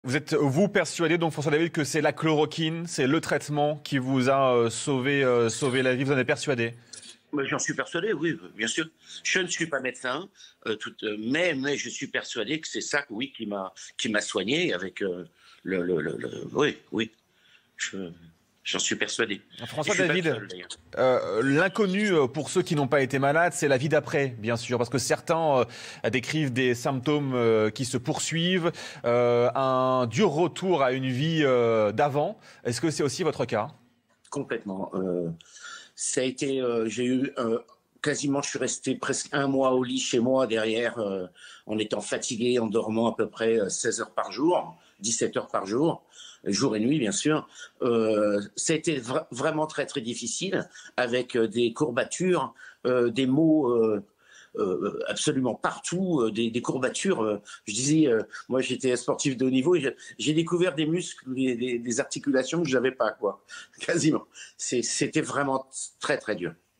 Vous êtes, vous, persuadé, donc François David, que c'est la chloroquine, c'est le traitement qui vous a sauvé la vie, vous en êtes persuadé? Mais j'en suis persuadé, oui, bien sûr. Je ne suis pas médecin, mais je suis persuadé que c'est ça, oui, qui m'a soigné avec oui, oui, je- j'en suis persuadé. Et François je suis pas le David, seul d'ailleurs. l'inconnu pour ceux qui n'ont pas été malades, c'est la vie d'après, bien sûr, parce que certains décrivent des symptômes qui se poursuivent, un dur retour à une vie d'avant. Est-ce que c'est aussi votre cas? Complètement. Ça a été, j'ai eu quasiment, je suis resté presque un mois au lit chez moi derrière, en étant fatigué, en dormant à peu près 16 heures par jour, 17 heures par jour et nuit bien sûr. Ça a été vraiment très très difficile, avec des courbatures, des maux absolument partout, des courbatures. Je disais, moi j'étais sportif de haut niveau, et j'ai découvert des muscles, des articulations que je n'avais pas, quoi, quasiment. C'était vraiment très très dur.